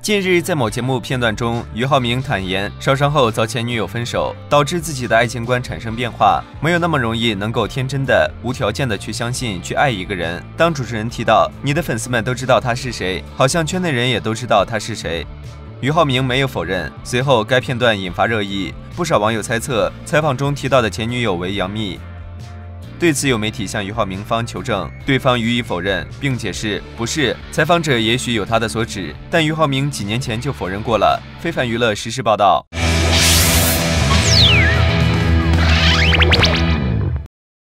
近日，在某节目片段中，俞灏明坦言，烧伤后遭前女友分手，导致自己的爱情观产生变化，没有那么容易能够天真的、无条件的去相信、去爱一个人。当主持人提到你的粉丝们都知道他是谁，好像圈内人也都知道他是谁，俞灏明没有否认。随后，该片段引发热议，不少网友猜测采访中提到的前女友为杨幂。对此，有媒体向俞灏明方求证，对方予以否认，并解释不是，采访者也许有他的所指，但俞灏明几年前就否认过了。非凡娱乐实时报道。